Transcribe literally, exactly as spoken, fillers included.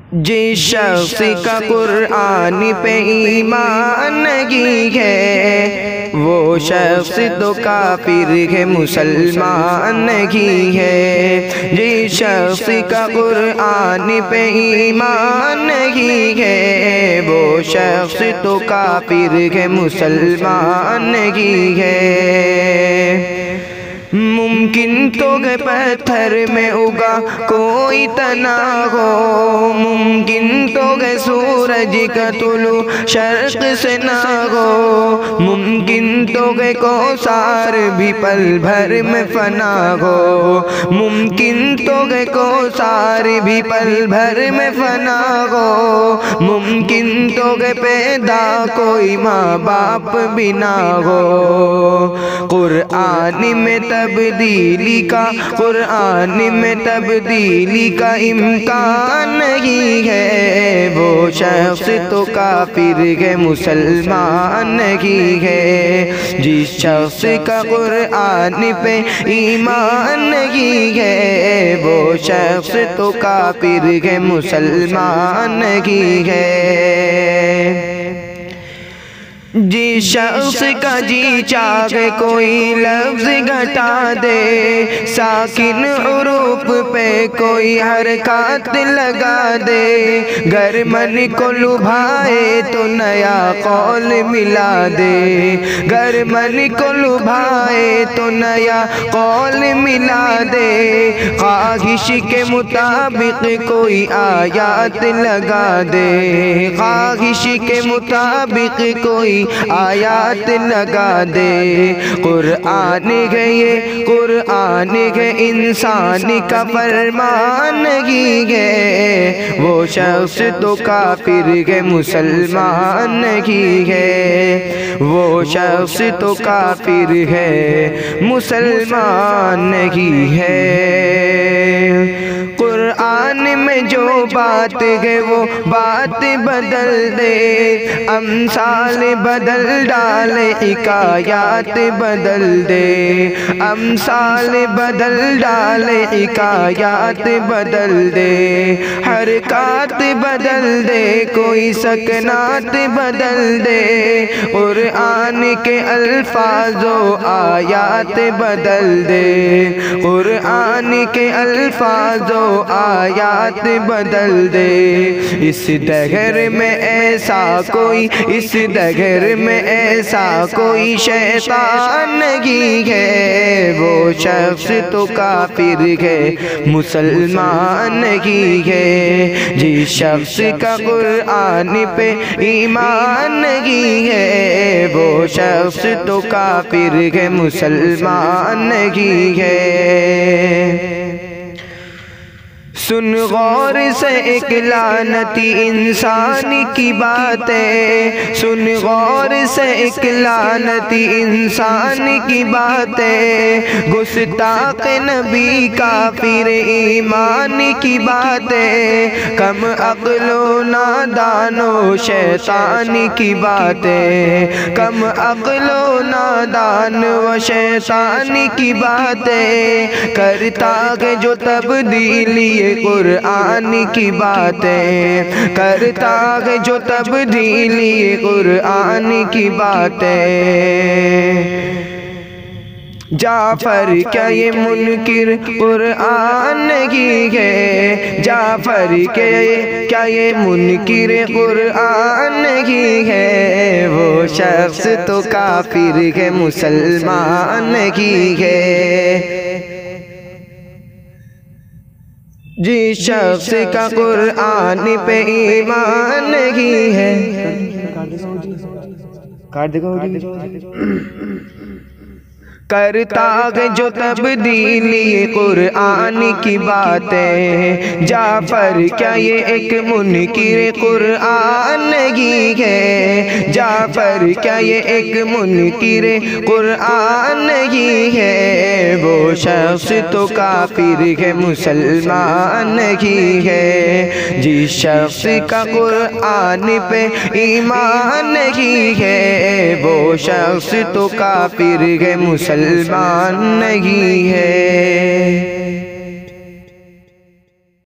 جس شخص کا قرآن پہ ایمان نہیں ہے وہ شخص تو کافر ہے، مسلمان نہیں ہے۔ جس شخص کا قرآن پہ ایمان نہیں ہے وہ شخص تو کافر ہے، مسلمان نہیں ہے۔ ممکن تو کہ پتھر میں اگا کوئی تنا ہو، ممکن تو کہ سورج کا طلوع شرق سے نہ ہو، ممکن تو کہ کوثر بھی پل بھر میں فنا ہو، ممکن تو کہ کوثر بھی پل بھر میں فنا ہو، ممکن تو کہ پیدا کوئی ماں باپ بھی نہ ہو۔ قرآن میں تبدیلی کا قرآن میں تبدیلی کا امکان نہیں ہے وہ شخص تو کافر ہے، مسلمان نہیں ہے۔ جس شخص کا قرآن پہ ایمان نہیں ہے وہ شخص تو کافر ہے، مسلمان نہیں ہے۔ جس شخص کا جی چاہے کوئی لفظ گھٹا دے، ساکن حروف پہ کوئی حرکات لگا دے، گر من کو لبھائے تو نیا قول ملا دے، گر من کو لبھائے تو نیا قول ملا دے، خواہش کے مطابق کوئی آیات لگا دے، خواہش کے مطابق کوئی آیات لگا دے۔ قرآن ہے یہ قرآن ہے انسان کا فرمان نہیں ہے وہ شخص تو کافر ہے، مسلمان نہیں ہے، وہ شخص تو کافر ہے، مسلمان نہیں ہے۔ قرآن میں جو بات ہے وہ بات بدل دے، امثال بدل ڈالے، حکایات بدل دے، امثال بدل ڈالے، حکایات بدل دے، حرکات بدل دے، کوئی سکنات بدل دے، قرآن کے الفاظ و آیات بدل دے، قرآن کے الفاظ و آیات بدل دے۔ اس دہر میں ایسا کوئی اس دہر میں ایسا کوئی شیطان نہیں ہے وہ شخص تو کافر ہے، مسلمان نہیں ہے۔ جس شخص کا قرآن پہ ایمان نہیں ہے وہ شخص تو کافر ہے، مسلمان نہیں ہے۔ سن غور سے ایک لعنتی انسان کی باتیں، سن غور سے ایک لعنتی انسان کی باتیں، گستاخ نبی کافر ایمان کی باتیں، کم عقل و نادان و شیطان کی باتیں، کم عقل و نادان و شیطان کی باتیں، کرتا ہے جو تبدیلی قرآن کی باتیں، کرتا ہے جو تبدیلی قرآن کی باتیں۔ جعفر کیا یہ منکر قرآن نہیں ہے، جعفر کیا یہ منکر قرآن نہیں ہے وہ شخص تو کافر ہے، مسلمان نہیں ہے۔ جس شخص کا قرآن پہ ایمان نہیں ہے کرتا ہے جو تبدیلی قرآن کی باتیں، جعفر کیا یہ ایک منکر قرآن نہیں ہے، جعفر کیا یہ ایک منکر قرآن نہیں ہے وہ شخص تو کافر ہے، مسلمان نہیں ہے۔ جس شخص کا قرآن پہ ایمان نہیں ہے وہ شخص تو کافر ہے، مسلمان نہیں ہے۔